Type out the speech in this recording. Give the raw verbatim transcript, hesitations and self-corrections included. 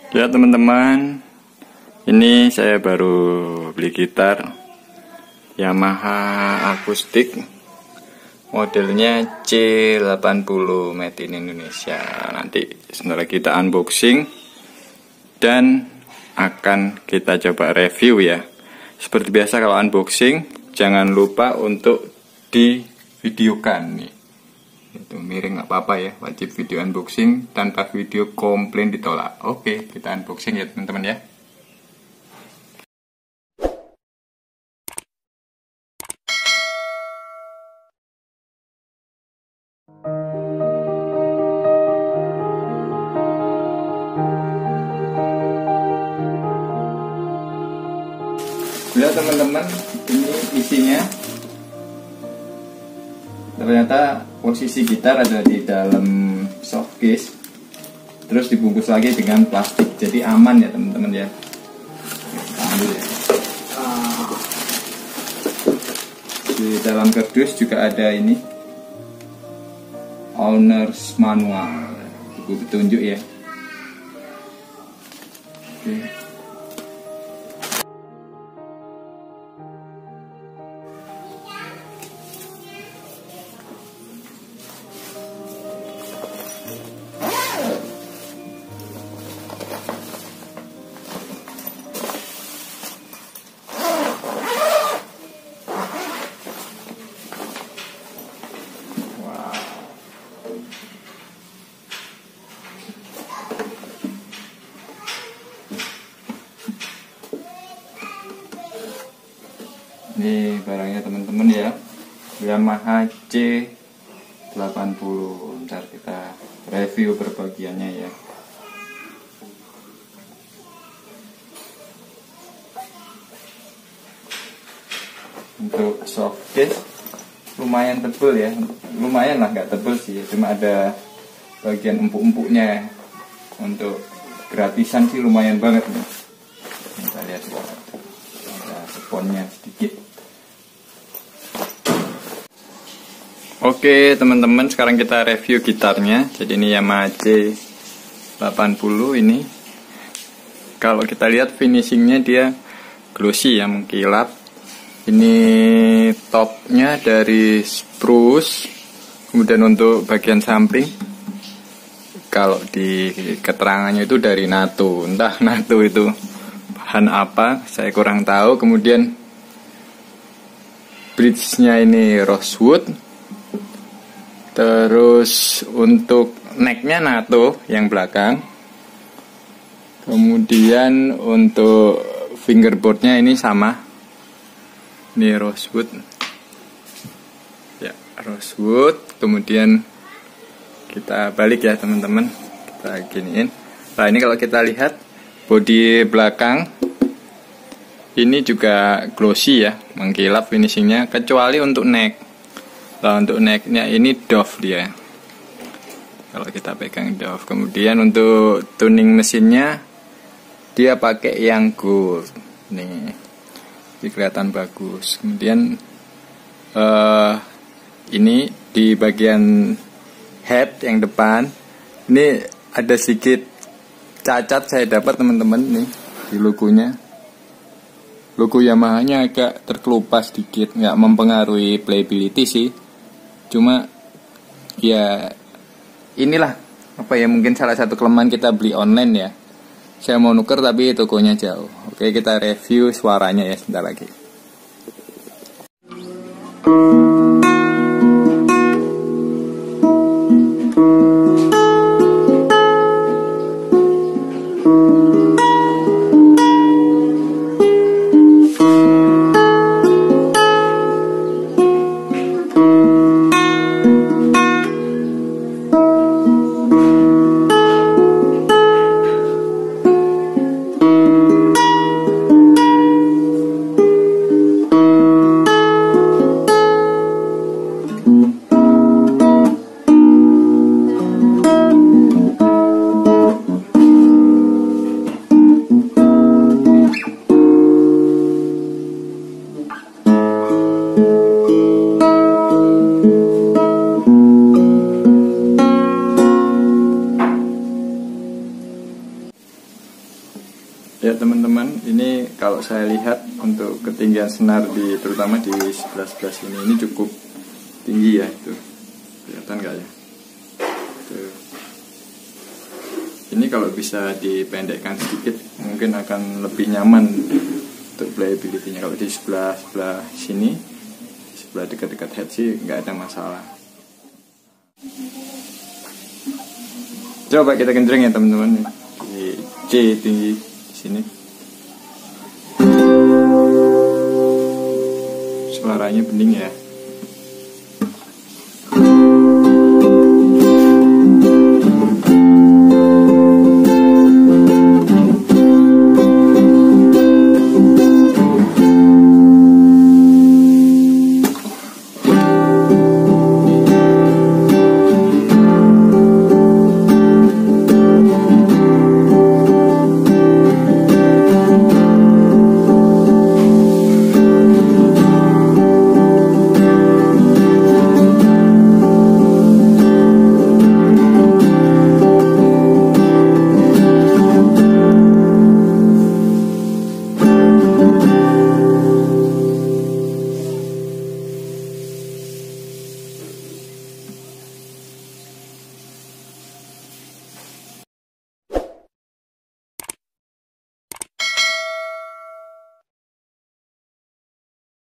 Ya teman-teman, ini saya baru beli gitar Yamaha akustik modelnya C delapan puluh made in Indonesia. Nanti sebentar lagi kita unboxing dan akan kita coba review ya. Seperti biasa kalau unboxing jangan lupa untuk divideokan nih. Itu miring nggak apa-apa ya, wajib video unboxing, tanpa video komplain ditolak. Oke, kita unboxing ya teman-teman ya. Ya teman-teman, ini isinya. Ternyata posisi gitar ada di dalam soft case, terus dibungkus lagi dengan plastik, jadi aman ya teman-teman ya. Ambil ya. Di dalam kardus juga ada ini owner's manual, buku petunjuk ya. Oke. Ini barangnya teman-teman ya, Yamaha C delapan puluh. Ntar kita review berbagiannya ya. Untuk soft case lumayan tebel ya, lumayan lah, nggak tebel sih, cuma ada bagian empuk-empuknya. Untuk gratisan sih lumayan banget nih. Kita lihat ya, ada sponnya sedikit. Oke teman-teman, sekarang kita review gitarnya. Jadi ini Yamaha C delapan puluh ini. Kalau kita lihat finishingnya dia glossy ya, mengkilap. Ini topnya dari spruce. Kemudian untuk bagian samping, kalau di keterangannya itu dari NATO. Entah NATO itu bahan apa, saya kurang tahu. Kemudian bridge-nya ini rosewood. Terus untuk necknya NATO yang belakang. Kemudian untuk fingerboardnya ini sama, ini rosewood ya, rosewood. Kemudian kita balik ya teman-teman, kita giniin. Nah ini kalau kita lihat bodi belakang ini juga glossy ya, mengkilap finishingnya, kecuali untuk neck. Nah, untuk necknya ini Dove dia. Kalau kita pegang Dove. Kemudian untuk tuning mesinnya dia pakai yang gold. Nih, ini kelihatan bagus. Kemudian uh, ini di bagian head yang depan ini ada sedikit cacat saya dapat teman-teman nih di logonya. Logo Yamaha-nya agak terkelupas sedikit, nggak mempengaruhi playability sih. Cuma ya inilah apa ya, mungkin salah satu kelemahan kita beli online ya. Saya mau nuker tapi tokonya jauh. Oke, kita review suaranya ya sebentar lagi. Ya teman-teman, ini kalau saya lihat untuk ketinggian senar di terutama di sebelah sebelah sini ini cukup tinggi ya, itu kelihatan nggak ya? Tuh. Ini kalau bisa dipendekkan sedikit mungkin akan lebih nyaman untuk playability-nya. Kalau di sebelah sebelah sini, sebelah dekat-dekat head sih nggak ada masalah. Coba kita kenceng ya teman-teman, di C tinggi sini. Suaranya bening ya.